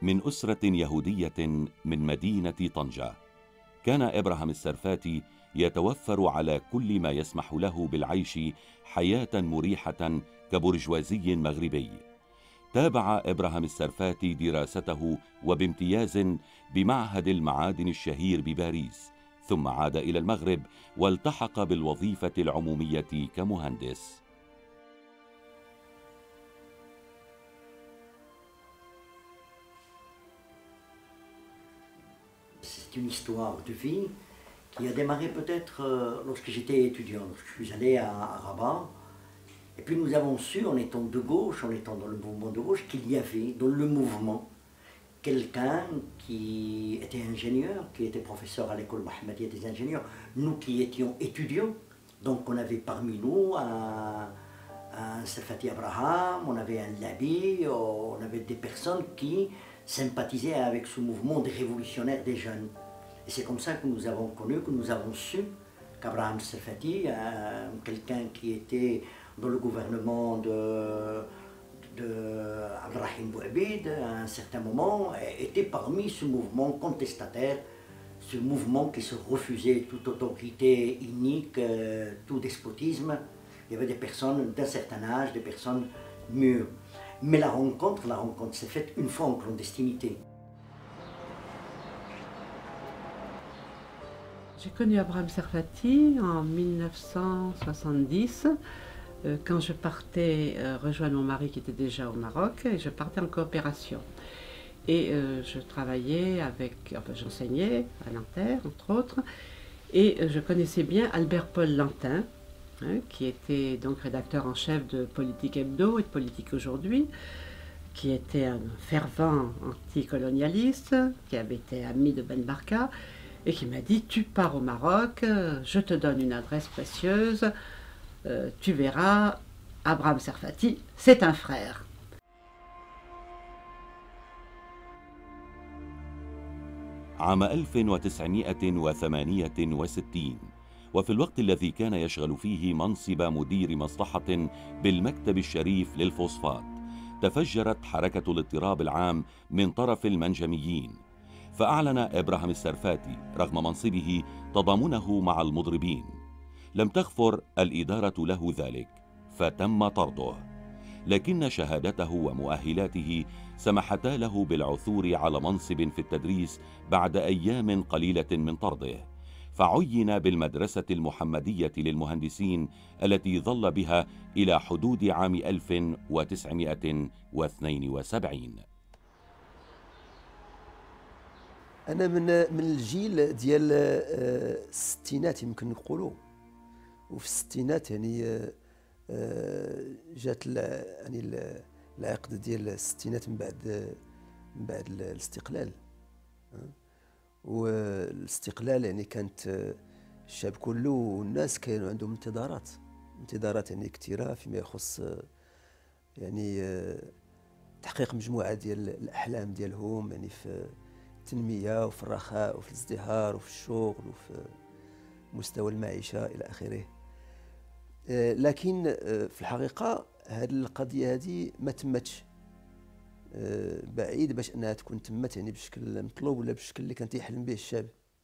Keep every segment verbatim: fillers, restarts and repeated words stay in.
من أسرة يهودية من مدينة طنجة. كان إبراهام السرفاتي يتوفر على كل ما يسمح له بالعيش حياة مريحة كبرجوازي مغربي. تابع إبراهام السرفاتي دراسته وبامتياز بمعهد المعادن الشهير بباريس، ثم عاد إلى المغرب والتحق بالوظيفة العمومية كمهندس. C'est une histoire de vie qui a démarré peut-être euh, lorsque j'étais étudiant. Je suis allé à, à Rabat, et puis nous avons su, en étant de gauche, en étant dans le mouvement de gauche, qu'il y avait dans le mouvement quelqu'un qui était ingénieur, qui était professeur à l'école Mohammedia des ingénieurs, nous qui étions étudiants. Donc on avait parmi nous un, un Serfati Abraham, on avait un Labi, on avait des personnes qui sympathisaient avec ce mouvement des révolutionnaires des jeunes. Et c'est comme ça que nous avons connu, que nous avons su qu'Abraham Serfati, quelqu'un qui était dans le gouvernement de, de Abdelrahim Bouabid, à un certain moment, était parmi ce mouvement contestataire, ce mouvement qui se refusait toute autorité unique, tout despotisme. Il y avait des personnes d'un certain âge, des personnes mûres. Mais la rencontre, la rencontre s'est faite une fois en clandestinité. J'ai connu Abraham Serfati en mille neuf cent soixante-dix, euh, quand je partais euh, rejoindre mon mari qui était déjà au Maroc, et je partais en coopération. Et euh, je travaillais avec, enfin j'enseignais à Nanterre, entre autres, et euh, je connaissais bien Albert-Paul Lantin, hein, qui était donc rédacteur en chef de Politique Hebdo et de Politique Aujourd'hui, qui était un fervent anticolonialiste, qui avait été ami de Ben Barka, et qui m'a dit « Tu pars au Maroc, je te donne une adresse précieuse, euh, tu verras, Abraham Serfati, c'est un frère. » عام ألف وتسعمائة وثمانية وستين، وفي الوقت الذي كان يشغل فيه منصب مدير مصلحة بالمكتب الشريف للفوسفات، تفجرت حركة الاضطراب العام من طرف المنجميين، فأعلن إبراهام السرفاتي رغم منصبه تضامنه مع المضربين. لم تغفر الإدارة له ذلك فتم طرده، لكن شهادته ومؤهلاته سمحتا له بالعثور على منصب في التدريس بعد أيام قليلة من طرده، فعين بالمدرسة المحمدية للمهندسين التي ظل بها إلى حدود عام ألف وتسعمائة واثنين وسبعين. أنا من من الجيل ديال الستينات يمكن نقولوا، وفي الستينات يعني جات يعني العقد ديال الستينات من بعد من بعد الاستقلال. والاستقلال يعني كانت الشعب كله والناس كانوا عندهم انتظارات انتظارات يعني كثيره فيما يخص يعني تحقيق مجموعه ديال الاحلام ديالهم، يعني في التنميه وفي الرخاء وفي الازدهار وفي الشغل وفي مستوى المعيشه الى اخره. لكن في الحقيقه هذه القضيه هذه ما تمتش، بعيد باش انها تكون تمت يعني بشكل مطلوب ولا بالشكل اللي كان تيحلم به الشعب.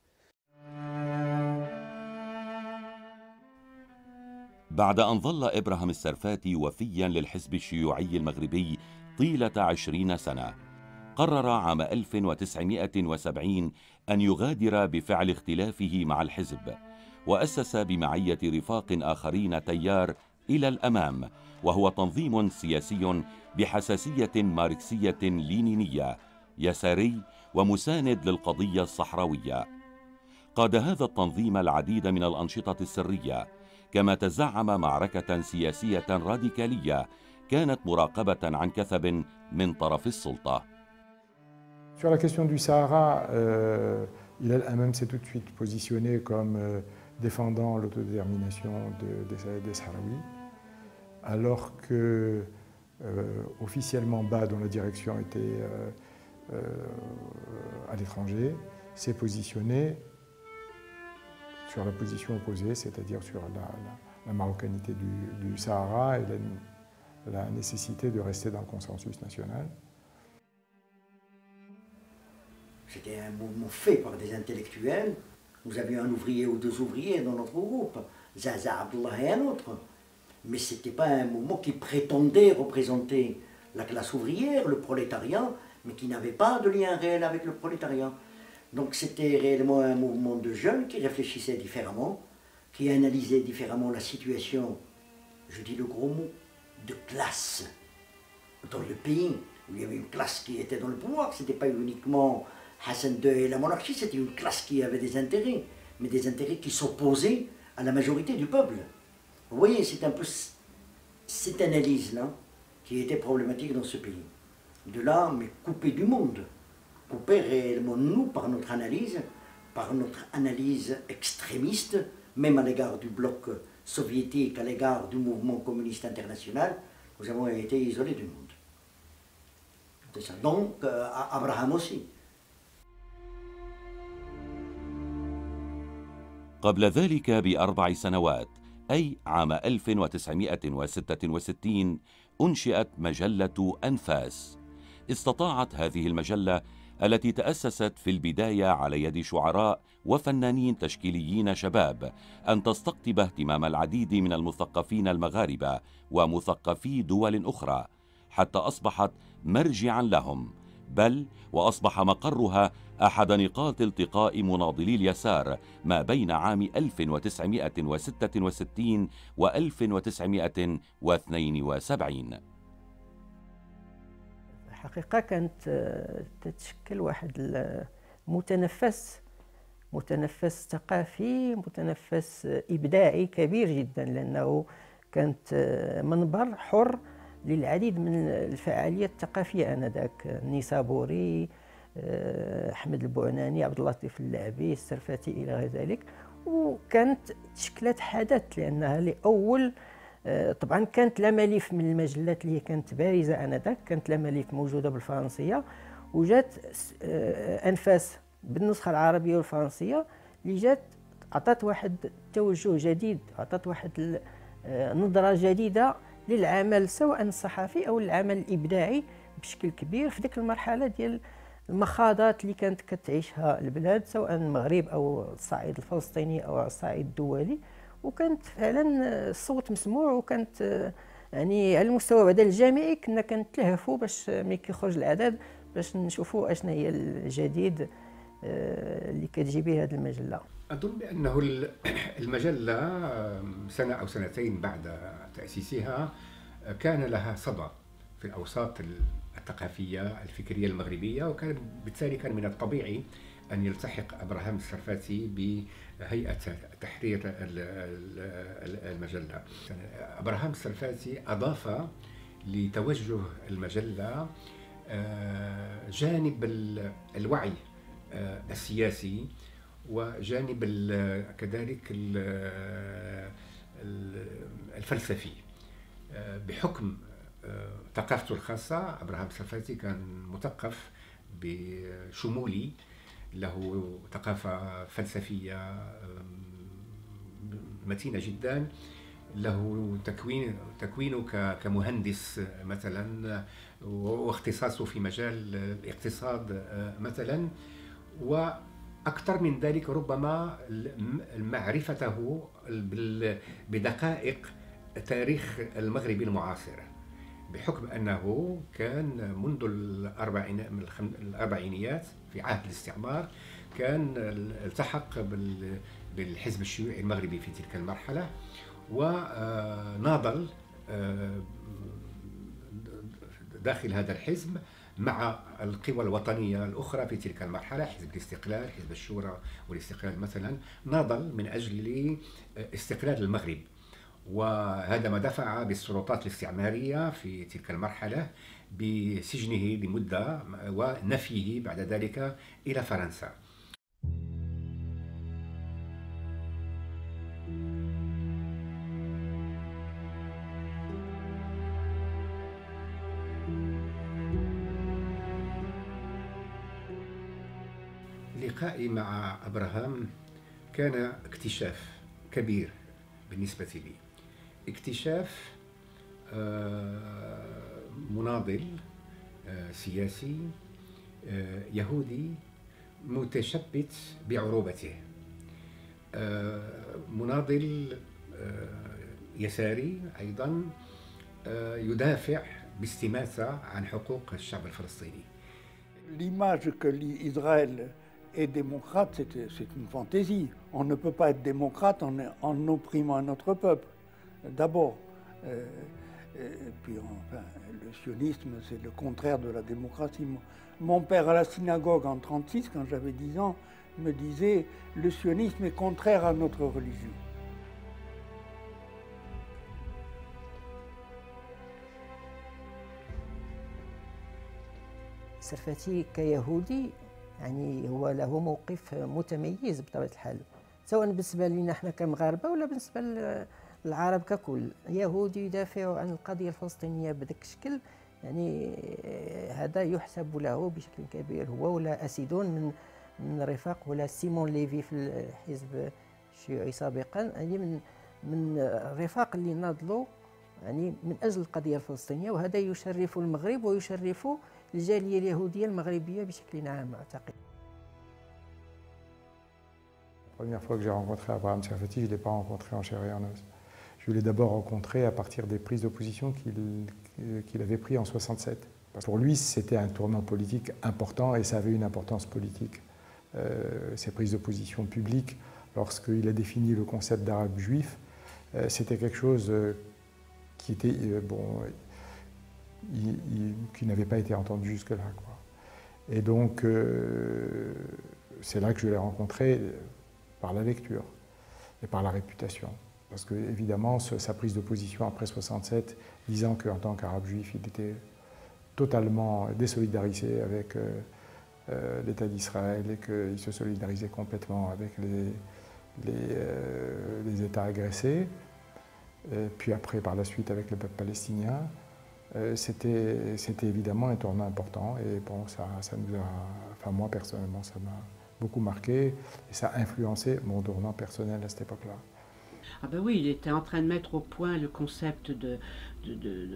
بعد أن ظل إبراهام السرفاتي وفيا للحزب الشيوعي المغربي طيلة عشرين سنة، قرر عام ألف وتسعمائة وسبعين أن يغادر بفعل اختلافه مع الحزب، وأسس بمعية رفاق آخرين تيار إلى الأمام، وهو تنظيم سياسي بحساسية ماركسية لينينية يساري ومساند للقضية الصحراوية. قاد هذا التنظيم العديد من الأنشطة السرية، كما تزعم معركة سياسية راديكالية كانت مراقبة عن كثب من طرف السلطة. Sur la question du Sahara, euh, Hilal Hammam s'est tout de suite positionné comme euh, défendant l'autodétermination de, des, des Sahraouis, alors que euh, officiellement Ba, dont la direction était euh, euh, à l'étranger, s'est positionné sur la position opposée, c'est-à-dire sur la, la, la marocanité du, du Sahara et la, la nécessité de rester dans le consensus national. C'était un mouvement fait par des intellectuels. Nous avions un ouvrier ou deux ouvriers dans notre groupe, Zaza Abdullah et un autre. Mais ce n'était pas un mouvement qui prétendait représenter la classe ouvrière, le prolétariat, mais qui n'avait pas de lien réel avec le prolétariat. Donc c'était réellement un mouvement de jeunes qui réfléchissaient différemment, qui analysaient différemment la situation, je dis le gros mot, de classe dans le pays, où il y avait une classe qui était dans le pouvoir. Ce n'était pas uniquement Hassan deux et la monarchie, c'était une classe qui avait des intérêts, mais des intérêts qui s'opposaient à la majorité du peuple. Vous voyez, c'est un peu cette analyse-là qui était problématique dans ce pays. De là, mais coupé du monde, coupé réellement nous par notre analyse, par notre analyse extrémiste, même à l'égard du bloc soviétique, à l'égard du mouvement communiste international, nous avons été isolés du monde. C'est ça. Donc, euh, Abraham aussi. قبل ذلك بأربع سنوات، أي عام ألف وتسعمائة وستة وستين، أنشئت مجلة أنفاس. استطاعت هذه المجلة التي تأسست في البداية على يد شعراء وفنانين تشكيليين شباب أن تستقطب اهتمام العديد من المثقفين المغاربة ومثقفي دول أخرى، حتى أصبحت مرجعا لهم، بل وأصبح مقرها أحد نقاط التقاء مناضلي اليسار ما بين عام ألف وتسعمائة وستة وستين و ألف وتسعمائة واثنين وسبعين. الحقيقة كانت تتشكل واحد المتنفس متنفس ثقافي، متنفس إبداعي كبير جدا، لأنه كانت منبر حر للعديد من الفعاليات الثقافية آنذاك. النيسابوري، أحمد البعناني، عبد اللطيف اللعبي، السرفاتي إلى غير ذلك. وكانت تشكلت حدث لأنها لأول، طبعا كانت لاماليف من المجلات اللي كانت بارزة آنذاك، كانت لاماليف موجودة بالفرنسية، وجات أنفاس بالنسخة العربية والفرنسية اللي جات عطات واحد توجه جديد، عطات واحد نظرة جديدة للعمل سواء الصحفي أو العمل الإبداعي بشكل كبير في ذيك المرحلة ديال المخاضات اللي كانت كتعيشها البلاد، سواء المغرب أو الصعيد الفلسطيني أو الصعيد الدولي. وكانت فعلا الصوت مسموع، وكانت يعني على المستوى بعد الجامعي كنا كنتلهفوا باش ملي كيخرج العدد باش نشوفوا اشنا هي الجديد اللي كتجي به هذه المجله. اظن بانه المجله سنه او سنتين بعد تاسيسها كان لها صدى في الاوساط الثقافيه الفكريه المغربيه، وكان بالتالي كان من الطبيعي أن يلتحق أبراهام السرفاتي بهيئة تحرير المجلة. أبراهام السرفاتي أضاف لتوجه المجلة جانب الوعي السياسي، وجانب كذلك الفلسفي. بحكم ثقافته الخاصة، أبراهام السرفاتي كان مثقف بشمولي، له ثقافة فلسفية متينة جدا، له تكوين تكوينه كمهندس مثلا، واختصاصه في مجال الاقتصاد مثلا، وأكثر من ذلك ربما معرفته بدقائق تاريخ المغرب المعاصر، بحكم أنه كان منذ الأربعينيات في عهد الاستعمار كان التحق بالحزب الشيوعي المغربي في تلك المرحلة، وناضل داخل هذا الحزب مع القوى الوطنية الأخرى في تلك المرحلة، حزب الاستقلال، حزب الشورى والاستقلال مثلا، ناضل من أجل استقلال المغرب. وهذا ما دفع بالسلطات الاستعمارية في تلك المرحلة بسجنه لمدة ونفيه بعد ذلك إلى فرنسا. لقائي مع أبراهام كان اكتشاف كبير بالنسبة لي، اكتشاف مناضل سياسي يهودي متشبت بعروبته، مناضل يساري أيضا يدافع باستماتة عن حقوق الشعب الفلسطيني. L'image que l'Israël est démocrate, c'est une fantaisie. On ne peut pas être démocrate en, en opprimant notre peuple, d'abord. Euh, et puis, enfin, le sionisme, c'est le contraire de la démocratie. Mon père, à la synagogue en mille neuf cent trente-six, quand j'avais dix ans, me disait « le sionisme est contraire à notre religion ». سرفاتي كيهودي يعني هو له موقف متميز بطبيعة الحال، سواء بالنسبة لنا احنا كمغاربة ولا بالنسبة للعرب ككل. يهودي يدافع عن القضية الفلسطينية بداك الشكل، يعني هذا يحسب له بشكل كبير، هو ولا أسيدون من من الرفاق، ولا سيمون ليفي في الحزب الشيوعي سابقا، يعني من من الرفاق اللي ناضلوا يعني من أجل القضية الفلسطينية، وهذا يشرف المغرب ويشرف الجالية اليهودية المغربية بشكل عام أعتقد. La première fois que j'ai rencontré Abraham Serfati, je ne l'ai pas rencontré en chair et en os. Je l'ai d'abord rencontré à partir des prises d'opposition qu'il qu'il avait prises en soixante-sept. Parce que pour lui, c'était un tournant politique important et ça avait une importance politique. Euh, ces prises de position publiques, lorsqu'il a défini le concept d'arabe juif, euh, c'était quelque chose euh, qui était, euh, bon, il, il, qui n'avait pas été entendu jusque-là, quoi. Et donc, euh, c'est là que je l'ai rencontré par la lecture et par la réputation. Parce que, évidemment, sa prise de position après soixante-sept, disant qu'en tant qu'arabe juif, il était totalement désolidarisé avec euh, euh, l'État d'Israël et qu'il se solidarisait complètement avec les, les, euh, les États agressés, et puis après, par la suite, avec le peuple palestinien, euh, c'était évidemment un tournant important. Et bon, ça, ça nous a, enfin moi personnellement, ça m'a beaucoup marqué et ça a influencé mon tournant personnel à cette époque-là. Ah ben oui, il était en train de mettre au point le concept de, de, de,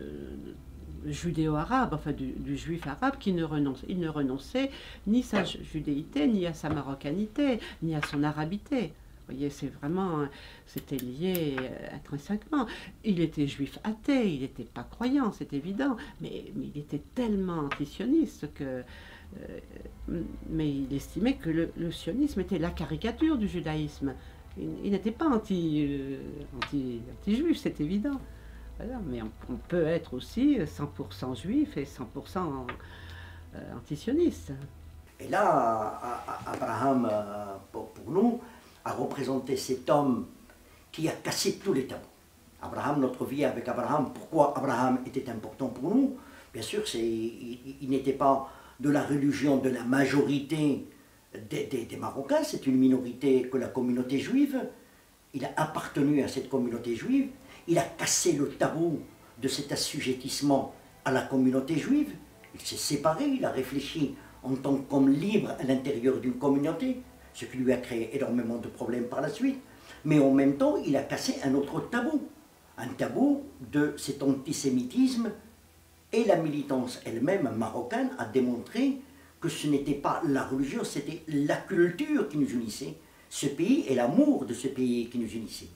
de judéo-arabe, enfin du, du juif arabe, qui ne renonce, il ne renonçait ni à sa judéité, ni à sa marocanité, ni à son arabité. Vous voyez, c'est vraiment, c'était lié intrinsèquement. Il était juif athée, il n'était pas croyant, c'est évident, mais, mais il était tellement antisioniste que... Euh, mais il estimait que le, le sionisme était la caricature du judaïsme. Il, il n'était pas anti, euh, anti, anti-juif, c'est évident. Voilà, mais on, on peut être aussi cent pour cent juif et cent pour cent euh, antisioniste. Et là, Abraham, pour, pour nous, a représenté cet homme qui a cassé tous les tabous. Abraham, notre vie avec Abraham, pourquoi Abraham était important pour nous? Bien sûr, il, il n'était pas de la religion de la majorité des, des, des Marocains, c'est une minorité que la communauté juive. Il a appartenu à cette communauté juive, il a cassé le tabou de cet assujettissement à la communauté juive, il s'est séparé, il a réfléchi en tant qu'homme libre à l'intérieur d'une communauté, ce qui lui a créé énormément de problèmes par la suite, mais en même temps, il a cassé un autre tabou, un tabou de cet antisémitisme, et la militance elle-même marocaine a démontré que ce n'était pas la religion, c'était la culture qui nous unissait, ce pays et l'amour de ce pays qui nous unissait.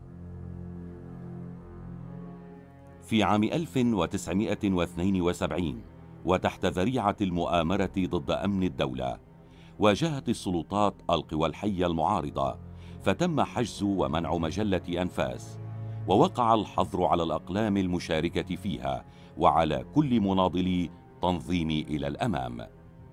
في عام ألف وتسعمائة واثنين وسبعين وتحت ذريعة المؤامرة ضد أمن الدولة، واجهت السلطات القوى الحية المعارضة، فتم حجز ومنع مجلة أنفاس، ووقع الحظر على الأقلام المشاركة فيها وعلى كل مناضلي تنظيم إلى الأمام.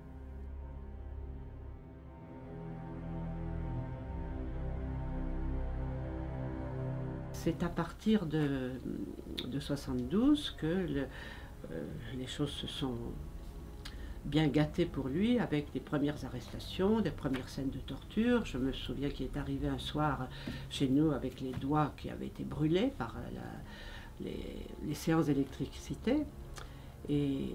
C'est à partir de, de soixante-douze que le, euh, les choses se sont bien gâtées pour lui, avec des premières arrestations, des premières scènes de torture. Je me souviens qu'il est arrivé un soir chez nous avec les doigts qui avaient été brûlés par la, les, les séances d'électricité. Et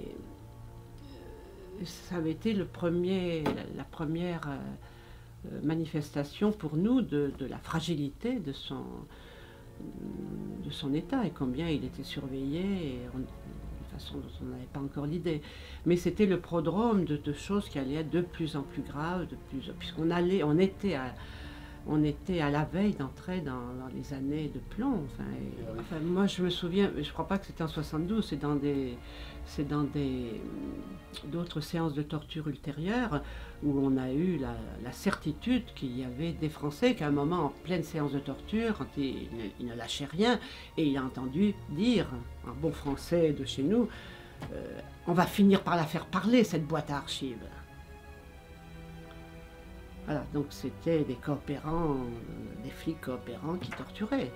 ça avait été le premier, la, la première euh, manifestation pour nous de, de la fragilité de son... de son état et combien il était surveillé. Et on, façon dont on n'avait pas encore l'idée. Mais c'était le prodrome de, de choses qui allaient être de plus en plus graves, de plus, puisqu'on allait, on était à, on était à la veille d'entrer dans, dans les années de plomb. Enfin, et, enfin, moi, je me souviens, je ne crois pas que c'était en soixante-douze, c'est dans des, c'est dans des, d'autres séances de torture ultérieures où on a eu la, la certitude qu'il y avait des Français qu'à un moment, en pleine séance de torture, quand il, il, ne, il ne lâchait rien, et il a entendu dire, un bon français de chez nous, euh, on va finir par la faire parler, cette boîte à archives. Voilà, donc c'était des coopérants, des flics coopérants qui torturaient.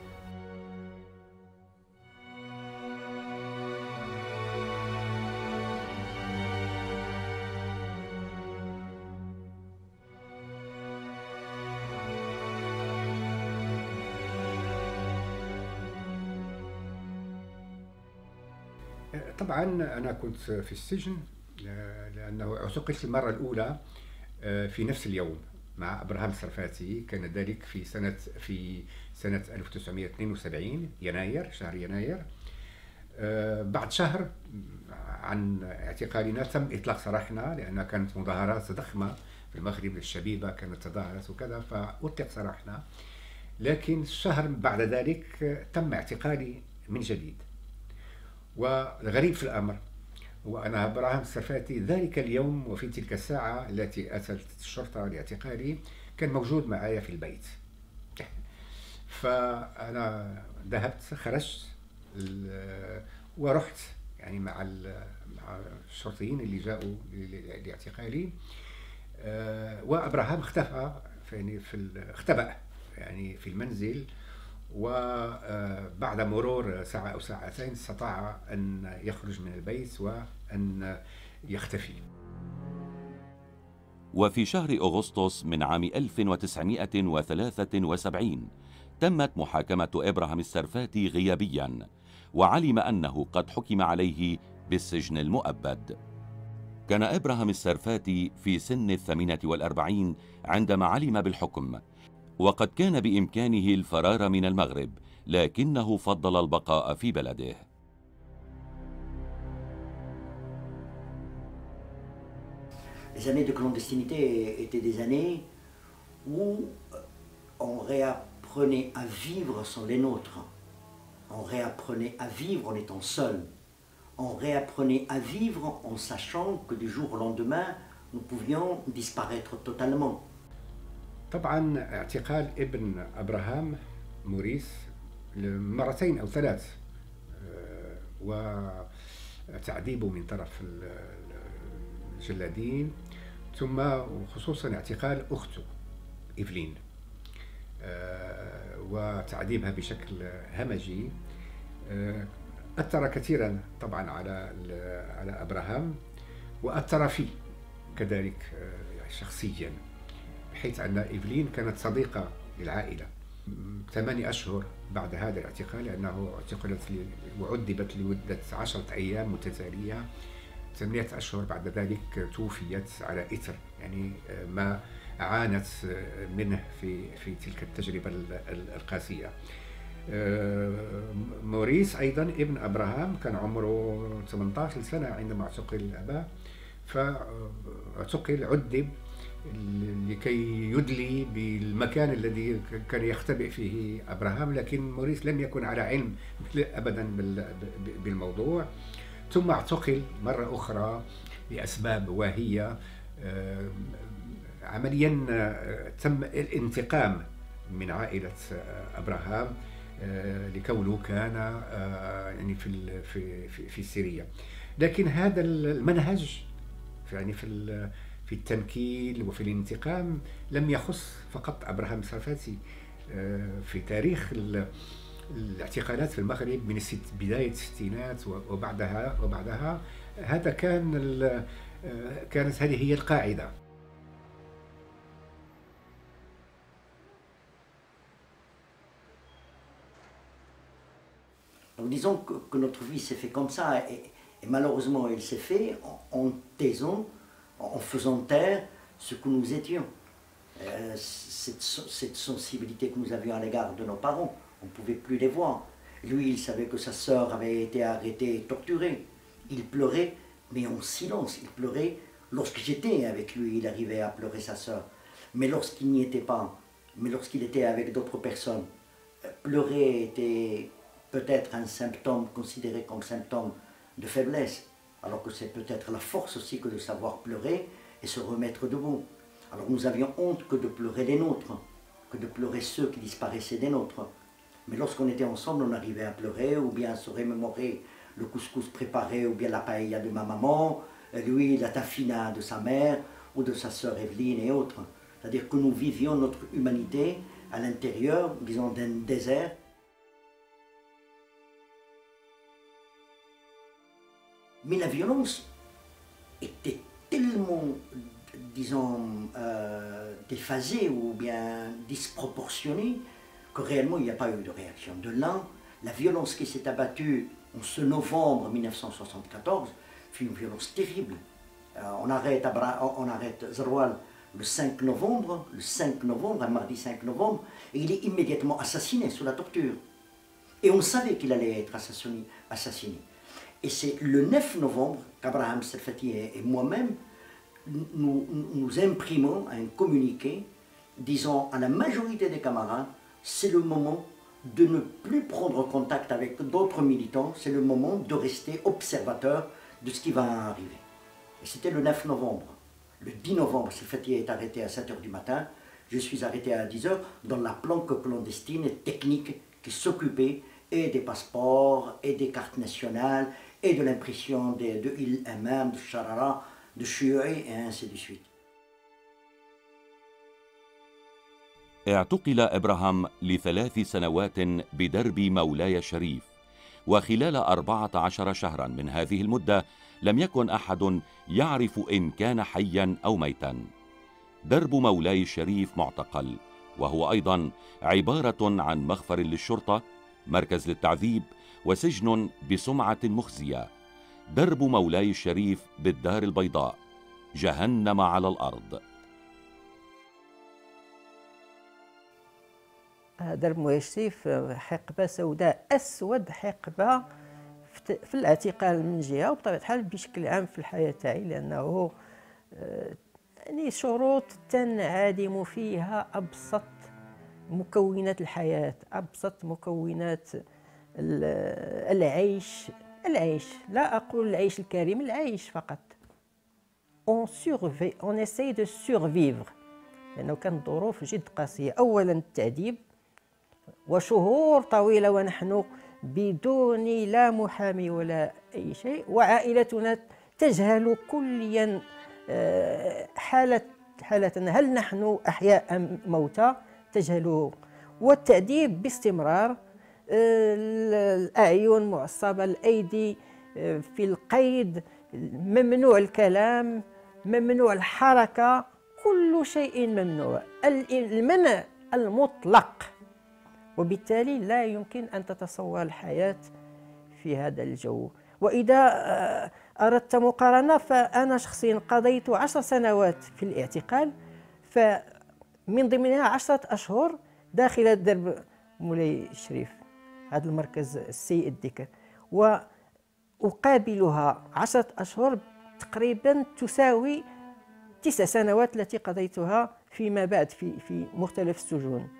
طبعا أنا كنت في السجن لأنه اعتقلت المرة الأولى في نفس اليوم مع إبراهام السرفاتي. كان ذلك في سنة في سنة ألف وتسعمئة واثنين وسبعين يناير، شهر يناير. بعد شهر عن اعتقالنا تم إطلاق سراحنا لأن كانت مظاهرات ضخمة في المغرب للشبيبة، كانت تظاهرات وكذا، فأطلق سراحنا. لكن شهر بعد ذلك تم اعتقالي من جديد. والغريب في الأمر وأن إبراهام السرفاتي ذلك اليوم وفي تلك الساعة التي أتت الشرطة لاعتقالي كان موجود معي في البيت. فأنا ذهبت، خرجت ورحت يعني مع مع الشرطيين اللي جاءوا لاعتقالي، وإبراهام اختفى يعني في اختبأ يعني في المنزل، وبعد مرور ساعة أو ساعتين استطاع أن يخرج من البيت وأن يختفي. وفي شهر أغسطس من عام ألف وتسعمئة وثلاثة وسبعين تمت محاكمة إبراهام السرفاتي غيابيا، وعلم أنه قد حكم عليه بالسجن المؤبد. كان إبراهام السرفاتي في سن الثامنة والأربعين عندما علم بالحكم، وقد كان بإمكانه الفرار من المغرب، لكنه فضل البقاء في بلده. Les années de clandestinité étaient des années où on réapprenait à vivre sans les nôtres. On réapprenait à vivre en étant seul. On réapprenait à vivre en sachant que du jour au lendemain, nous pouvions disparaître totalement. طبعا اعتقال ابن أبراهام موريس مرتين أو ثلاث، وتعذيبه من طرف الجلادين، ثم وخصوصا اعتقال أخته إيفلين وتعذيبها بشكل همجي، أثر كثيرا طبعا على على أبراهام، وأثر فيه كذلك شخصيا، بحيث أن إيفلين كانت صديقة للعائلة. ثمانية أشهر بعد هذا الاعتقال، لأنه اعتقلت وعذبت لمدة عشرة أيام متتالية، ثمانية أشهر بعد ذلك توفيت على إثر يعني ما عانت منه في في تلك التجربة القاسية. موريس أيضا ابن أبراهام كان عمره ثمانية عشر سنة عندما اعتقل أباه، فاعتقل عذب لكي يدلي بالمكان الذي كان يختبئ فيه أبراهام، لكن موريس لم يكن على علم أبدا بالموضوع. ثم اعتقل مرة أخرى لأسباب واهية، عمليا تم الانتقام من عائلة أبراهام لكونه كان يعني في في في السرية. لكن هذا المنهج يعني في في التنكيل وفي الانتقام لم يخص فقط إبراهام السرفاتي. في تاريخ الاعتقالات في المغرب من الست بداية الستينات وبعدها وبعدها هذا كان كانت هذه هي القاعدة. Donc disons que, que notre vie s'est fait comme ça, et, et malheureusement il s'est fait en, en taisant, en faisant taire ce que nous étions. Euh, cette, cette sensibilité que nous avions à l'égard de nos parents, on ne pouvait plus les voir. Lui, il savait que sa sœur avait été arrêtée et torturée. Il pleurait, mais en silence. Il pleurait lorsque j'étais avec lui, il arrivait à pleurer sa sœur. Mais lorsqu'il n'y était pas, mais lorsqu'il était avec d'autres personnes, pleurer était peut-être un symptôme considéré comme symptôme de faiblesse, alors que c'est peut-être la force aussi que de savoir pleurer et se remettre debout. Alors nous avions honte que de pleurer les nôtres, que de pleurer ceux qui disparaissaient des nôtres. Mais lorsqu'on était ensemble, on arrivait à pleurer ou bien à se remémorer le couscous préparé ou bien la paella de ma maman, lui la tafina de sa mère ou de sa sœur Evelyne et autres. C'est-à-dire que nous vivions notre humanité à l'intérieur, disons, d'un désert. Mais la violence était tellement, disons, euh, déphasée ou bien disproportionnée que réellement il n'y a pas eu de réaction. De là, la violence qui s'est abattue en ce novembre mille neuf cent soixante-quatorze fut une violence terrible. Euh, on arrête, Abra, on arrête Zeroual le cinq novembre, le cinq novembre, un mardi cinq novembre, et il est immédiatement assassiné sous la torture. Et on savait qu'il allait être assassiné. assassiné. Et c'est le neuf novembre qu'Abraham Serfati et moi-même, nous, nous imprimons un communiqué disant à la majorité des camarades, c'est le moment de ne plus prendre contact avec d'autres militants, c'est le moment de rester observateur de ce qui va arriver. Et c'était le neuf novembre. Le dix novembre, Serfati est arrêté à sept heures du matin, je suis arrêté à dix heures dans la planque clandestine et technique qui s'occupait et des passeports, et des cartes nationales, et de l'impression de, de Il Amam, de Sharara, de Shu'i, et ainsi de suite. اعتقل إبراهام لثلاث سنوات بدرب مولاي الشريف، وخلال أربعة عشر شهرا من هذه المدة لم يكن أحد يعرف إن كان حيا أو ميتا. درب مولاي الشريف معتقل، وهو أيضا عبارة عن مخفر للشرطة، مركز للتعذيب، وسجن بسمعة مخزية. درب مولاي الشريف بالدار البيضاء، جهنم على الأرض. درب مولاي الشريف حقبة سوداء، أسود حقبة في الاعتقال من جهة، وبطبيعة الحال بشكل عام في الحياة تاعي، لأنه يعني شروط تنعدم فيها أبسط مكونات الحياة، أبسط مكونات العيش العيش لا أقول العيش الكريم، العيش فقط. on survit on essaye de survivre، لأنه كانت ظروف جد قاسية. أولا التعذيب، وشهور طويلة ونحن بدون لا محامي ولا أي شيء، وعائلتنا تجهل كليا حالة حالتنا، هل نحن أحياء أم موتى، تجهله. والتأديب باستمرار، الأعين معصبة، الأيدي في القيد، ممنوع الكلام، ممنوع الحركة، كل شيء ممنوع، المنع المطلق. وبالتالي لا يمكن أن تتصور الحياة في هذا الجو. وإذا أردت مقارنة، فأنا شخصيا قضيت عشر سنوات في الاعتقال، فمن ضمنها عشرة أشهر داخل درب مولاي الشريف، هذا المركز السيء الذكر، وأقابلها عشرة أشهر تقريبا تساوي تسع سنوات التي قضيتها فيما بعد في في مختلف السجون.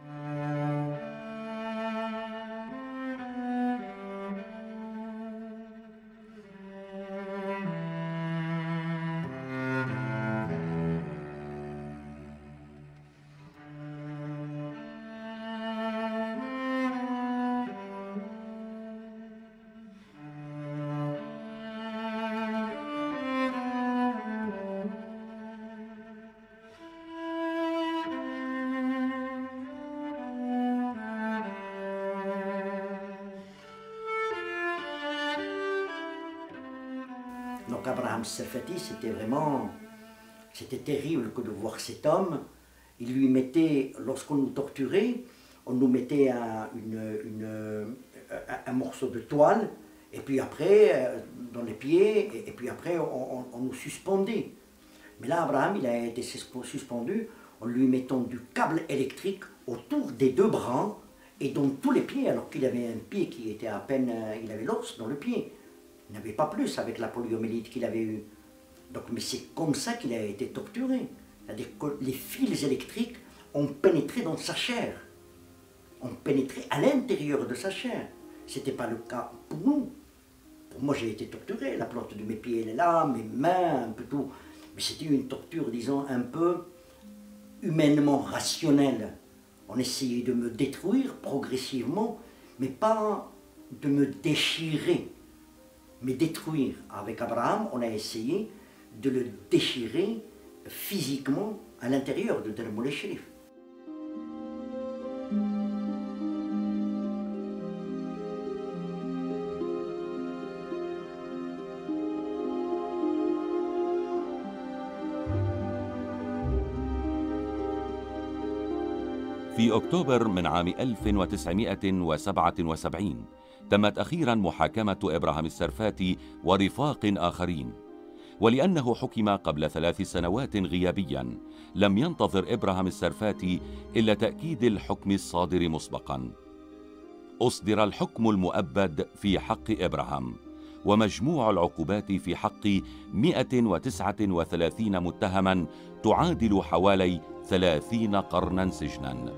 Donc Abraham Serfati, c'était vraiment, c'était terrible que de voir cet homme. Il lui mettait, lorsqu'on nous torturait, on nous mettait un, une, une, un morceau de toile, et puis après, dans les pieds, et, et puis après, on, on, on nous suspendait. Mais là, Abraham, il a été suspendu en lui mettant du câble électrique autour des deux bras et dans tous les pieds, alors qu'il avait un pied qui était à peine, il avait l'os dans le pied. Il n'avait pas plus avec la poliomyélite qu'il avait eue. Donc, mais c'est comme ça qu'il a été torturé. C'est-à-dire que les fils électriques ont pénétré dans sa chair, ont pénétré à l'intérieur de sa chair. Ce n'était pas le cas pour nous. Pour moi, j'ai été torturé. La plante de mes pieds, elle est là, mes mains, un peu tout. Mais c'était une torture, disons, un peu humainement rationnelle. On essayait de me détruire progressivement, mais pas de me déchirer, mais détruire. Avec Abraham, on a essayé de le déchirer physiquement à l'intérieur de Dermoul el-Cherif. في أكتوبر من عام ألف وتسعمائة وسبعة وسبعين تمت أخيرا محاكمة إبراهام السرفاتي ورفاق آخرين، ولأنه حكم قبل ثلاث سنوات غيابيا لم ينتظر إبراهام السرفاتي إلا تأكيد الحكم الصادر مسبقا. أصدر الحكم المؤبد في حق إبراهام، ومجموع العقوبات في حق مئة وتسعة وثلاثين متهما تعادل حوالي ثلاثين قرنا سجنا.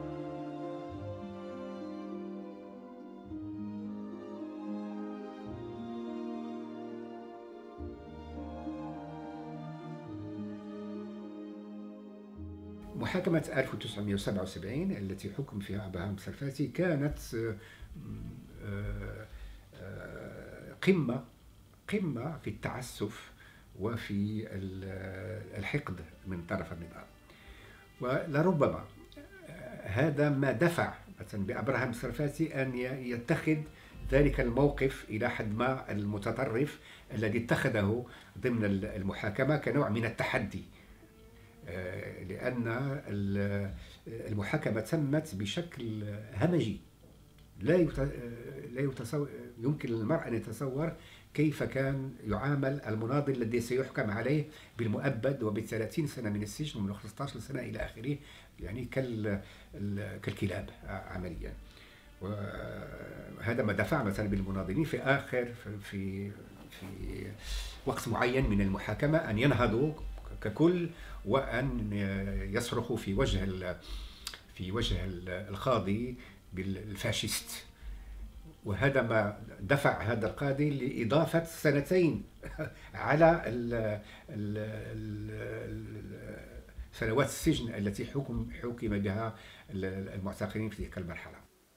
محاكمة ألف وتسعمائة وسبعة وسبعين التي حكم فيها إبراهام السرفاتي كانت قمة قمة في التعسف وفي الحقد من طرف النظام، ولربما هذا ما دفع مثلا بإبراهام السرفاتي أن يتخذ ذلك الموقف إلى حد ما المتطرف الذي اتخذه ضمن المحاكمة كنوع من التحدي، لأن المحاكمة تمت بشكل همجي لا لا يتصور يمكن للمرء أن يتصور كيف كان يعامل المناضل الذي سيحكم عليه بالمؤبد وبثلاثين سنة من السجن ومن خمسة عشر سنة إلى آخره، يعني كالكلاب عمليا. وهذا ما دفع مثلا بالمناضلين في آخر في في وقت معين من المحاكمة أن ينهضوا ككل وأن يصرخوا في وجه في وجه القاضي بالفاشيست. وهذا ما دفع هذا القاضي لإضافة سنتين على ال ال ال سنوات السجن التي حكم حكم بها المعتقلين في تلك المرحلة.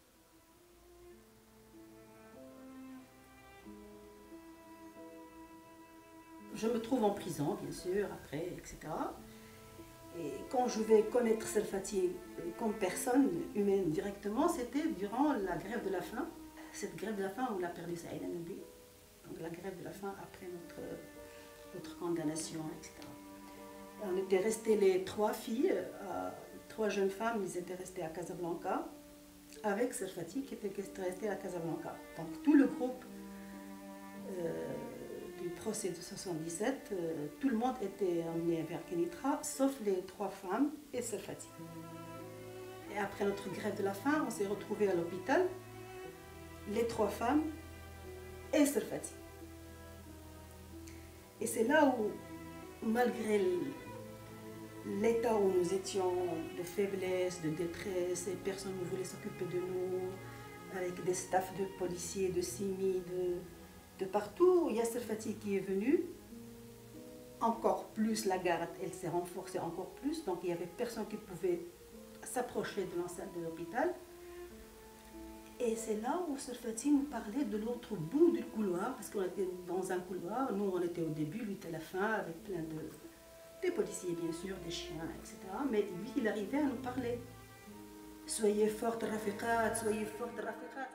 Je me trouve en prison, bien sûr, après, et cetera. Et quand je vais connaître Serfati comme personne humaine directement, c'était durant la grève de la faim. Cette grève de la faim, on l'a perdu Saïd Nabi. Donc la grève de la faim après notre, notre condamnation, et cetera. Et on était restés les trois filles, euh, trois jeunes femmes, ils étaient restées à Casablanca, avec Serfati qui était resté à Casablanca. Donc tout le groupe euh, du procès de soixante-dix-sept, euh, tout le monde était emmené vers Kenitra, sauf les trois femmes et Serfati. Et après notre grève de la faim, on s'est retrouvés à l'hôpital, les trois femmes et Serfati. Et c'est là où, malgré l'état où nous étions, de faiblesse, de détresse, et personne ne voulait s'occuper de nous, avec des staffs de policiers, de simi, de, de partout, il y a Serfati qui est venu. Encore plus, la garde, elle s'est renforcée encore plus, donc il n'y avait personne qui pouvait s'approcher de l'enceinte de l'hôpital. Et c'est là où Serfati nous parlait de l'autre bout du couloir, parce qu'on était dans un couloir, nous on était au début, lui était à la fin, avec plein de... des policiers bien sûr, des chiens, et cetera. Mais lui, il arrivait à nous parler. Soyez fortes, Rafiqat, soyez fortes, Rafiqat.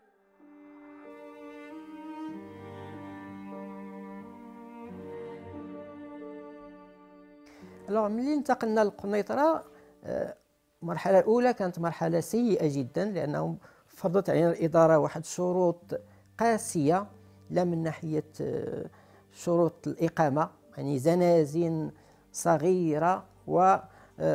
Alors, ملي انتقلنا للقنيطرة، المرحلة الأولى كانت مرحلة سيئة جدا، لأنهم فرضت علينا الإدارة واحد شروط قاسية، لا من ناحية شروط الإقامة، يعني زنازين صغيرة وعدم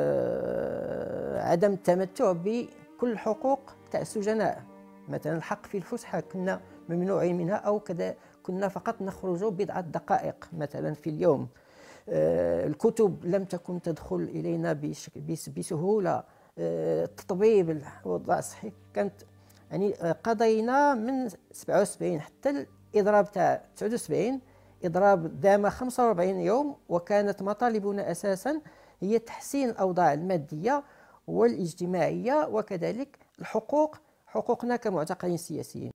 التمتع بكل الحقوق تاع السجناء. مثلا الحق في الفسحة كنا ممنوعين منها، أو كذا كنا فقط نخرج بضعة دقائق مثلا في اليوم. الكتب لم تكن تدخل إلينا بسهولة. التطبيب الوضع الصحي كانت يعني قضينا من سبعة وسبعين حتى الإضراب تاع تسعة وسبعين، إضراب دام خمسة وأربعين يوم، وكانت مطالبنا أساسا هي تحسين الأوضاع المادية والاجتماعية وكذلك الحقوق، حقوقنا كمعتقلين سياسيين.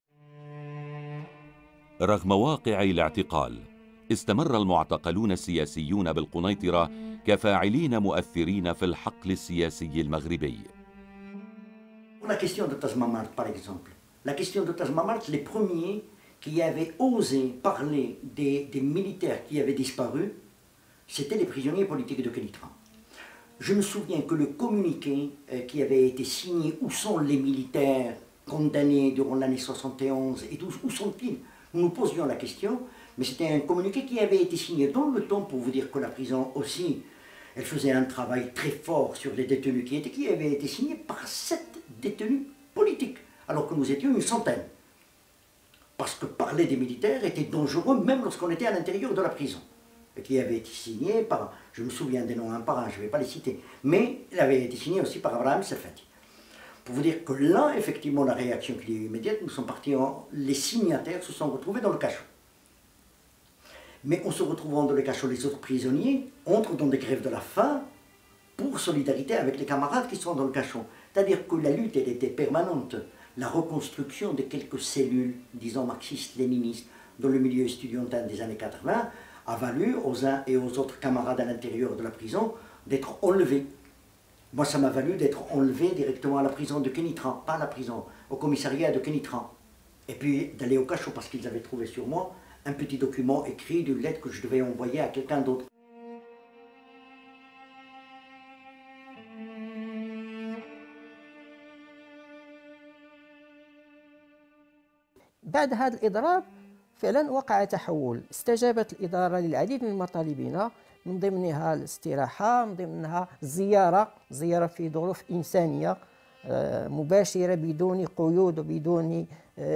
رغم واقع الاعتقال، استمر المعتقلون السياسيون بالقنيطرة كفاعلين مؤثرين في الحقل السياسي المغربي. La question de Tazmamart, par exemple. La question de Tazmamart, les premiers qui avaient osé parler des, des militaires qui avaient disparu, c'étaient les prisonniers politiques de Kénitran. Je me souviens que le communiqué euh, qui avait été signé, où sont les militaires condamnés durant l'année soixante et onze et où sont-ils? Nous nous posions la question, mais c'était un communiqué qui avait été signé dans le temps pour vous dire que la prison aussi, elle faisait un travail très fort sur les détenus qui étaient, qui avait été signé par sept détenus politiques, alors que nous étions une centaine. Parce que parler des militaires était dangereux même lorsqu'on était à l'intérieur de la prison. Et qui avait été signé par, je me souviens des noms un par un, je ne vais pas les citer, mais il avait été signé aussi par Abraham Serfati. Pour vous dire que là, effectivement, la réaction qui est immédiate, nous sommes partis, en, les signataires se sont retrouvés dans le cachot. Mais en se retrouvant dans le cachot, les autres prisonniers entrent dans des grèves de la faim pour solidarité avec les camarades qui sont dans le cachot. C'est-à-dire que la lutte, elle était permanente. La reconstruction de quelques cellules, disons marxistes-léninistes, dans le milieu estudiantin des années quatre-vingt, a valu aux uns et aux autres camarades à l'intérieur de la prison d'être enlevés. Moi, ça m'a valu d'être enlevé directement à la prison de Kénitran, pas à la prison, au commissariat de Kénitran. Et puis d'aller au cachot parce qu'ils avaient trouvé sur moi un petit document écrit d'une lettre que je devais envoyer à quelqu'un d'autre. بعد هذا الإضراب فعلا وقع تحول. استجابت الإدارة للعديد من مطالبنا، من ضمنها الاستراحة، من ضمنها الزيارة، زيارة في ظروف إنسانية مباشرة بدون قيود وبدون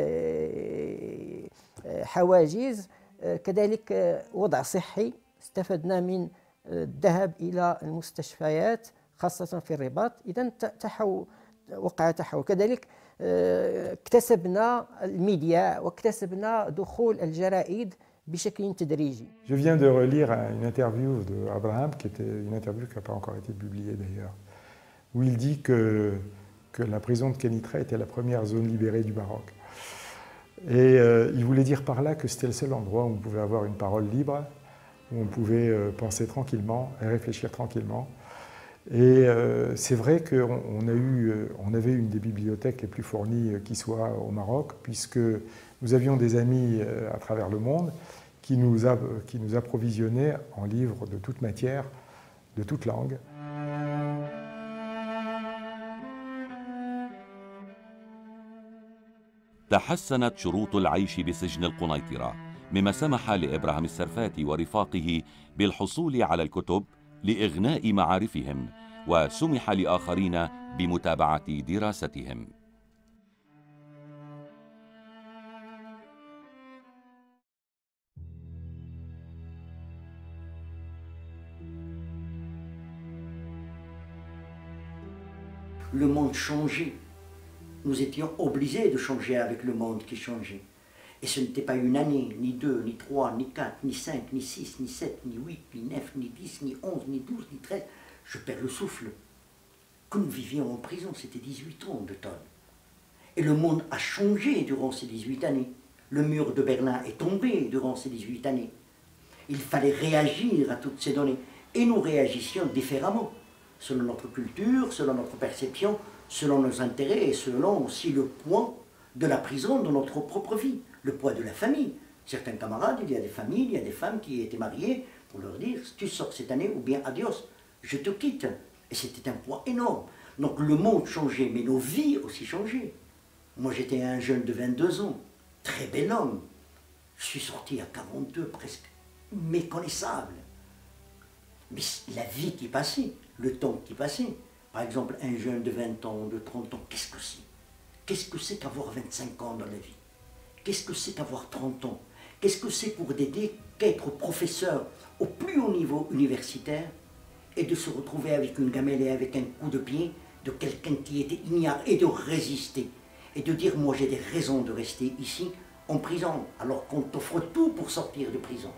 حواجز، كذلك وضع صحي. استفدنا من الذهاب إلى المستشفيات خاصة في الرباط. إذن تحول، وقع تحول. كذلك اكتسبنا الميديا واكتسبنا دخول الجرائد بشكل تدريجي. Je viens de relire une interview de Abraham, qui était une interview qui n'a pas encore été publiée d'ailleurs, où il dit que, que la prison de Kénitra était la première zone libérée du Maroc. Et euh, il voulait dire par là que c'était le seul endroit où on pouvait avoir une parole libre, où on pouvait euh, penser tranquillement et réfléchir tranquillement. Et euh, c'est vrai qu'on on a eu, on avait une des bibliothèques les plus fournies qui soit au Maroc, puisque nous avions des amis à travers le monde qui nous, a, qui nous approvisionnaient en livres de toute matière, de toute langue. تحسنت شروط العيش بسجن القنيطرة، مما سمح لإبراهيم السرفاتي ورفاقه بالحصول على الكتب لإغناء معارفهم، وسمح لآخرين بمتابعة دراستهم. Le monde changeait. Nous étions obligés de changer avec le monde qui changeait. Et ce n'était pas une année, ni deux, ni trois, ni quatre, ni cinq, ni six, ni sept, ni huit, ni neuf, ni dix, ni onze, ni douze, ni treize. Je perds le souffle. Que nous vivions en prison, c'était dix-huit ans de tonnes. Et le monde a changé durant ces dix-huit années. Le mur de Berlin est tombé durant ces dix-huit années. Il fallait réagir à toutes ces données. Et nous réagissions différemment, selon notre culture, selon notre perception, selon nos intérêts et selon aussi le poids de la prison dans notre propre vie, le poids de la famille. Certains camarades, il y a des familles, il y a des femmes qui étaient mariées pour leur dire « tu sors cette année ou bien adios, je te quitte ». Et c'était un poids énorme. Donc le monde changeait, mais nos vies aussi changeaient. Moi j'étais un jeune de vingt-deux ans, très bel homme. Je suis sorti à quarante-deux, presque méconnaissable. Mais la vie qui passait, le temps qui passait. Par exemple, un jeune de vingt ans, de trente ans, qu'est-ce que c'est? Qu'est-ce que c'est qu'avoir vingt-cinq ans dans la vie? Qu'est-ce que c'est qu'avoir trente ans? Qu'est-ce que c'est pour Dédé qu'être professeur au plus haut niveau universitaire et de se retrouver avec une gamelle et avec un coup de pied de quelqu'un qui était ignare et de résister et de dire moi j'ai des raisons de rester ici en prison alors qu'on t'offre tout pour sortir de prison.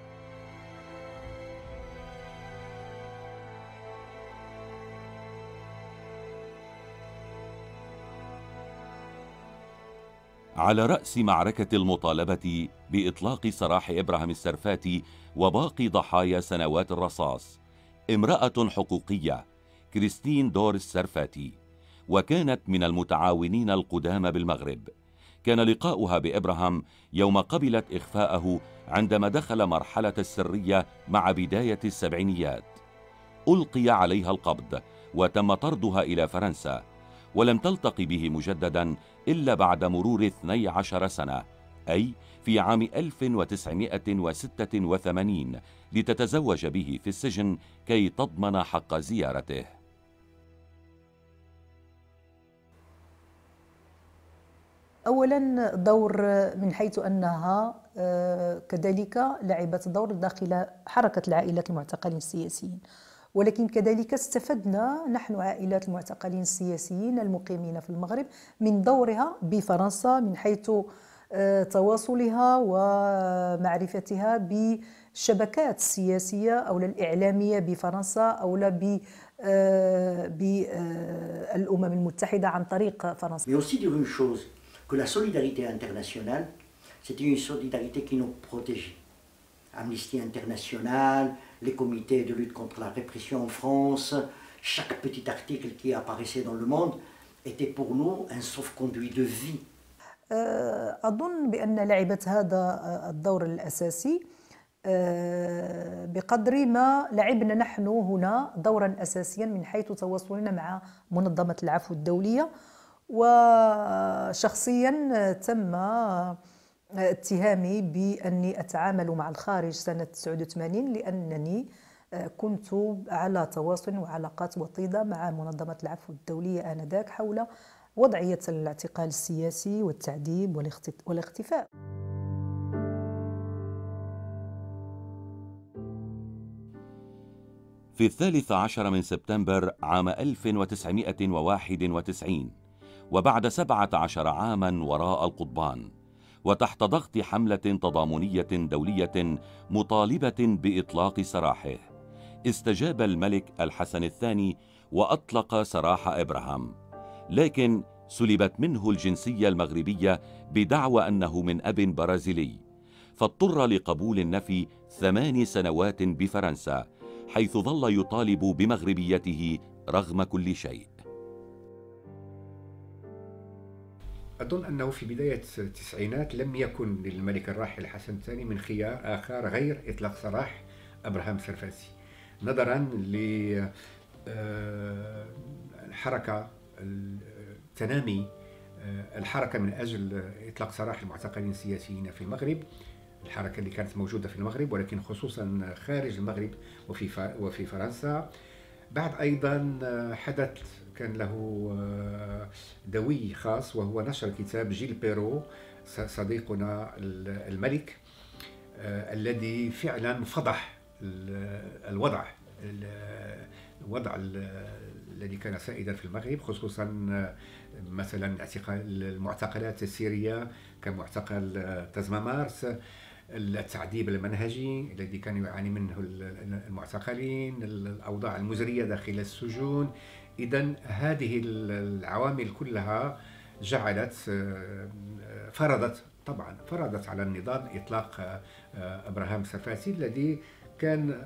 على رأس معركة المطالبة بإطلاق سراح إبراهيم السرفاتي وباقي ضحايا سنوات الرصاص امرأة حقوقية كريستين دور السرفاتي، وكانت من المتعاونين القدامى بالمغرب. كان لقاؤها بإبراهيم يوم قبلت إخفاءه عندما دخل مرحلة السرية مع بداية السبعينيات. ألقي عليها القبض وتم طردها إلى فرنسا، ولم تلتقي به مجددا إلا بعد مرور اثني عشر سنة، أي في عام ألف وتسعمائة وستة وثمانين، لتتزوج به في السجن كي تضمن حق زيارته. أولا دور من حيث أنها كذلك لعبت دور داخل حركة العائلات المعتقلين السياسيين، ولكن كذلك استفدنا نحن عائلات المعتقلين السياسيين المقيمين في المغرب من دورها بفرنسا من حيث تواصلها ومعرفتها بالشبكات السياسية أو الإعلامية بفرنسا أو بالأمم المتحدة عن طريق فرنسا. Mais aussi dire une chose, que la solidarité internationale, c'était une solidarité qui nous protégeait. Amnesty International, les comités de lutte contre la répression en France, chaque petit article qui apparaissait dans le monde était pour nous un sauf-conduit de vie. أظن بأن لعبت هذا الدور الأساسي بقدر ما لعبنا نحن هنا دورا أساسيا من حيث تواصلنا مع منظمة العفو الدولية، وشخصيا تم اتهامي بأني أتعامل مع الخارج سنة تسعة وثمانين لأنني كنت على تواصل وعلاقات وطيدة مع منظمة العفو الدولية آنذاك حول وضعية الاعتقال السياسي والتعذيب والاختفاء. في الثالث عشر من سبتمبر عام ألف وتسعمائة وواحد وتسعين، وبعد سبعة عشر عاما وراء القضبان وتحت ضغط حملة تضامنية دولية مطالبة بإطلاق سراحه، استجاب الملك الحسن الثاني وأطلق سراح إبراهيم، لكن سلبت منه الجنسية المغربية بدعوى أنه من أب برازيلي، فاضطر لقبول النفي ثمان سنوات بفرنسا، حيث ظل يطالب بمغربيته رغم كل شيء. أظن أنه في بداية التسعينات لم يكن للملك الراحل حسن الثاني من خيار آخر غير إطلاق سراح إبراهيم السرفاتي، نظرا للحركة تنامي الحركة من أجل إطلاق سراح المعتقلين السياسيين في المغرب، الحركة اللي كانت موجودة في المغرب ولكن خصوصا خارج المغرب وفي وفي فرنسا. بعد أيضا حدث كان له دوي خاص وهو نشر كتاب جيل بيرو صديقنا الملك، الذي فعلا فضح الوضع الوضع الذي كان سائدا في المغرب، خصوصا مثلا اعتقال المعتقلات السيرية كمعتقل تزمامارس، التعذيب المنهجي الذي كان يعاني منه المعتقلين، الأوضاع المزرية داخل السجون. إذن هذه العوامل كلها جعلت فرضت طبعا فرضت على النظام إطلاق إبراهيم السرفاتي، الذي كان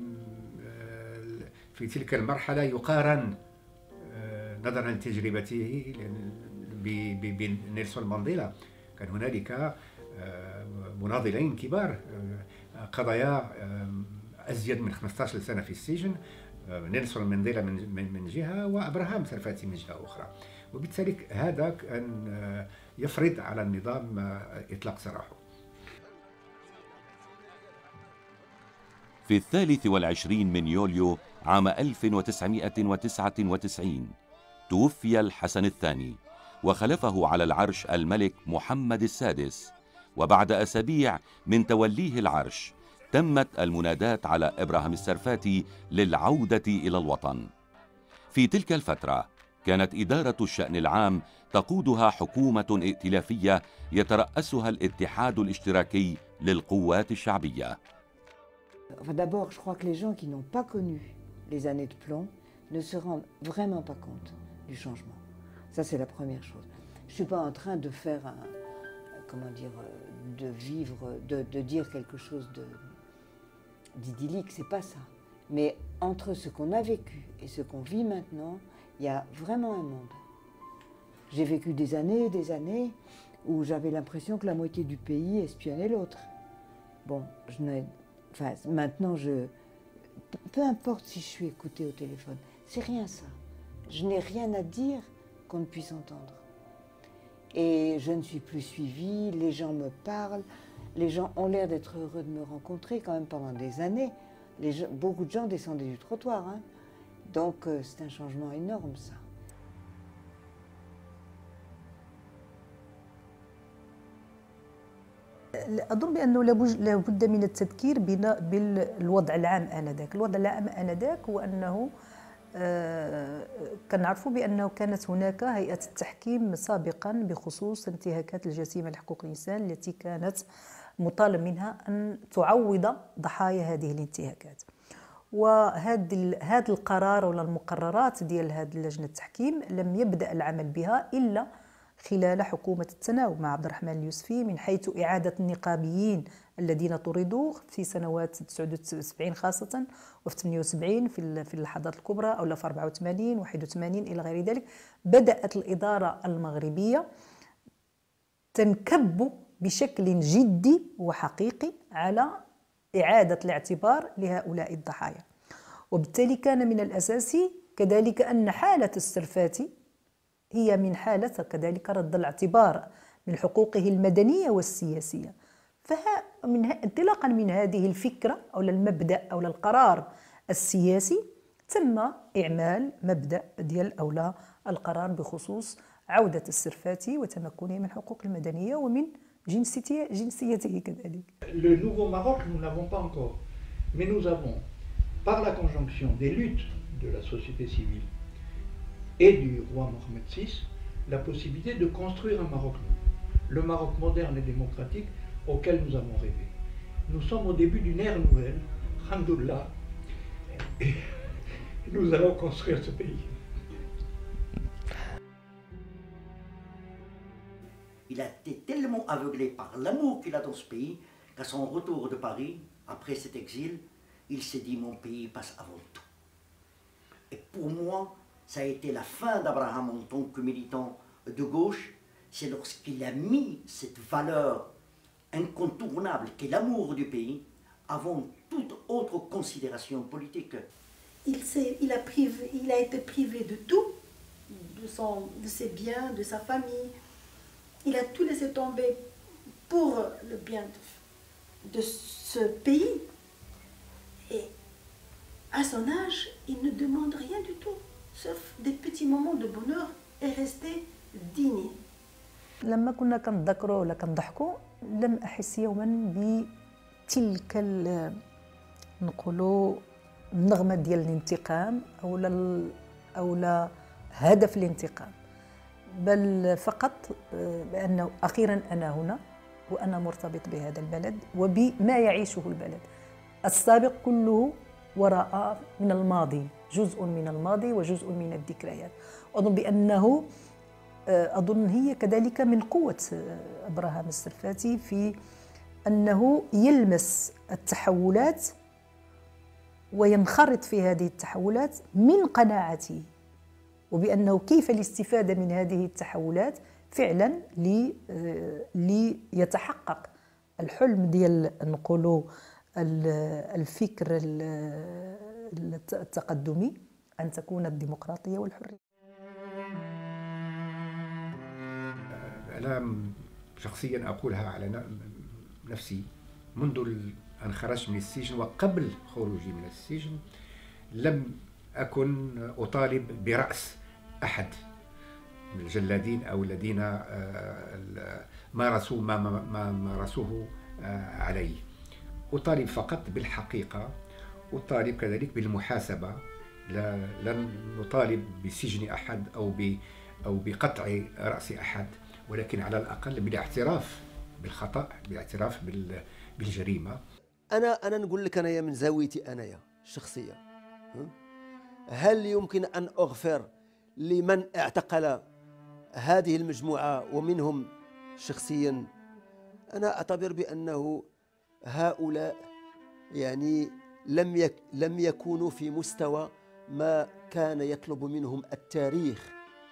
في تلك المرحلة يقارن نظرا لتجربته بنيلسون مانديلا. كان هنالك مناضلين كبار قضايا أزيد من خمسة عشر سنة في السجن، نيلسون مانديلا من من جهة وإبراهيم السرفاتي من جهة أخرى، وبالتالي هذا كان يفرض على النظام إطلاق سراحه. في الثالث والعشرين من يوليو عام ألف وتسعمائة وتسعة وتسعين توفي الحسن الثاني، وخلفه على العرش الملك محمد السادس، وبعد أسابيع من توليه العرش تمت المنادات على إبراهيم السرفاتي للعودة إلى الوطن. في تلك الفترة كانت إدارة الشأن العام تقودها حكومة ائتلافية يترأسها الاتحاد الاشتراكي للقوات الشعبية. D'abord, je crois que les gens qui n'ont pas connu les années de plomb ne se rendent vraiment pas compte du changement. Ça, c'est la première chose. Je ne suis pas en train de faire un, comment dire, de vivre, de, de dire quelque chose d'idyllique, c'est pas ça. Mais entre ce qu'on a vécu et ce qu'on vit maintenant, il y a vraiment un monde. J'ai vécu des années et des années où j'avais l'impression que la moitié du pays espionnait l'autre. Bon, je n'ai, enfin, maintenant, je, peu importe si je suis écoutée au téléphone, c'est rien ça. Je n'ai rien à dire qu'on ne puisse entendre. Et je ne suis plus suivie, les gens me parlent, les gens ont l'air d'être heureux de me rencontrer quand même pendant des années. Les gens, beaucoup de gens descendaient du trottoir, hein. Donc euh, c'est un changement énorme ça. أظن بأنه لابد من التذكير بالوضع العام آنذاك. الوضع العام آنذاك هو أنه كنعرفوا بأنه كانت هناك هيئة التحكيم سابقا بخصوص انتهاكات الجسيمة لحقوق الإنسان التي كانت مطالب منها أن تعوض ضحايا هذه الانتهاكات. وهذا هذا القرار ولا المقررات ديال هذه لجنة التحكيم لم يبدأ العمل بها إلا خلال حكومة التناوب مع عبد الرحمن اليوسفي، من حيث إعادة النقابيين الذين طردوا في سنوات تسعة وسبعين خاصة وفي ثمانية وسبعين في في اللحظات الكبرى، أو في أربعة وثمانين واحد وثمانين إلى غير ذلك. بدأت الإدارة المغربية تنكب بشكل جدي وحقيقي على إعادة الاعتبار لهؤلاء الضحايا. وبالتالي كان من الأساسي كذلك أن حالة السرفاتي هي من حالة كذلك رد الاعتبار من حقوقه المدنية والسياسية. فمن انطلاقا من هذه الفكرة أو المبدأ أو القرار السياسي تم إعمال مبدأ ديال أو القرار بخصوص عودة السرفاتي وتمكنه من حقوق المدنية ومن جنسيته جنسيته كذلك. Le nouveau Maroc, nous n'avons pas encore, mais nous avons, par la conjonction des luttes de la société civile et du roi Mohamed six, la possibilité de construire un Maroc nouveau, le Maroc moderne et démocratique auquel nous avons rêvé. Nous sommes au début d'une ère nouvelle, alhamdoulilah, et nous allons construire ce pays. Il a été tellement aveuglé par l'amour qu'il a dans ce pays qu'à son retour de Paris, après cet exil, il s'est dit « mon pays passe avant tout ». Et pour moi, ça a été la fin d'Abraham en tant que militant de gauche. C'est lorsqu'il a mis cette valeur incontournable qu'est l'amour du pays avant toute autre considération politique. Il, il, a privé, il a été privé de tout, de, son, de ses biens, de sa famille. Il a tout laissé tomber pour le bien de, de ce pays. Et à son âge, il ne demande rien du tout, sauf des petits moments de bonheur et rester digne. لما كنا كنذكروا ولا كنضحكوا لم أحس يوما بتلك نقولوا النغمة ديال الانتقام أو لا أو لا هدف الانتقام، بل فقط بأنه أخيرا أنا هنا وأنا مرتبط بهذا البلد وبما يعيشه البلد. السابق كله وراء من الماضي، جزء من الماضي وجزء من الذكريات. أظن بأنه أظن هي كذلك من قوة إبراهيم السرفاتي في أنه يلمس التحولات وينخرط في هذه التحولات من قناعته، وبأنه كيف الاستفادة من هذه التحولات فعلا ليتحقق الحلم ديال نقولوا الفكر التقدمي أن تكون الديمقراطية والحرية. أنا شخصيا أقولها على نفسي، منذ أن خرجت من السجن وقبل خروجي من السجن لم أكن أطالب برأس أحد من الجلادين أو الذين مارسوه ما ما مارسوه عليه. أطالب فقط بالحقيقة، أطالب كذلك بالمحاسبة، لا لن نطالب بسجن أحد أو ب أو بقطع رأس أحد، ولكن على الأقل بالاعتراف بالخطأ، بالاعتراف بالجريمة. أنا أنا نقول لك أنايا من زاويتي أنايا الشخصية، هل يمكن أن أغفر لمن اعتقل هذه المجموعة ومنهم شخصيا؟ أنا أعتبر بأنه هؤلاء يعني لم يك لم يكونوا في مستوى ما كان يطلب منهم التاريخ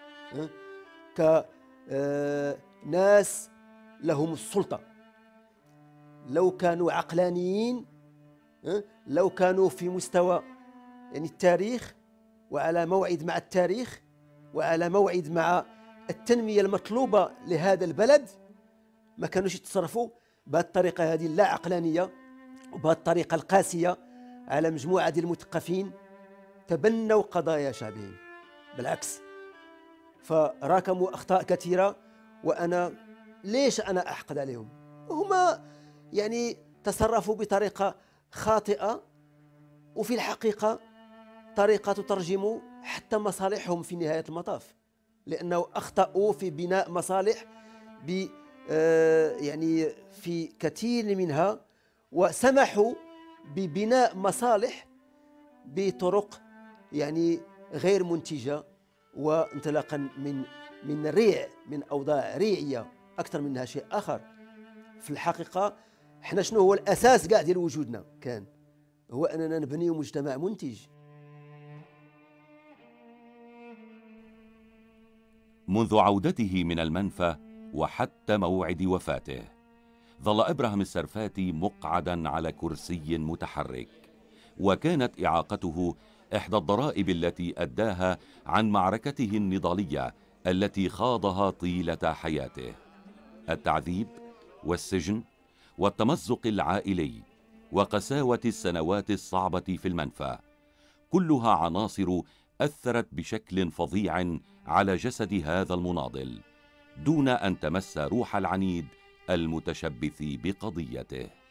كناس لهم السلطة. لو كانوا عقلانيين، لو كانوا في مستوى يعني التاريخ وعلى موعد مع التاريخ وعلى موعد مع التنمية المطلوبة لهذا البلد، ما كانوش يتصرفوا بهذه الطريقة هذه اللا عقلانية وبهذه الطريقة القاسية على مجموعة ديال المثقفين تبنوا قضايا شعبهم. بالعكس، فراكموا أخطاء كثيرة، وأنا ليش أنا أحقد عليهم؟ هما يعني تصرفوا بطريقة خاطئة، وفي الحقيقة طريقة تترجم حتى مصالحهم في نهاية المطاف، لأنه أخطأوا في بناء مصالح ب يعني في كثير منها، وسمحوا ببناء مصالح بطرق يعني غير منتجة، وانطلاقا من من ريع من أوضاع ريعية أكثر منها شيء آخر. في الحقيقة احنا شنو هو الأساس قاع ديال وجودنا؟ كان هو أننا نبني مجتمع منتج. منذ عودته من المنفى وحتى موعد وفاته، ظل إبراهيم السرفاتي مقعدا على كرسي متحرك، وكانت إعاقته إحدى الضرائب التي أداها عن معركته النضالية التي خاضها طيلة حياته. التعذيب والسجن والتمزق العائلي وقساوة السنوات الصعبة في المنفى، كلها عناصر أثرت بشكل فظيع على جسد هذا المناضل، دون أن تمس روح العنيد المتشبث بقضيته.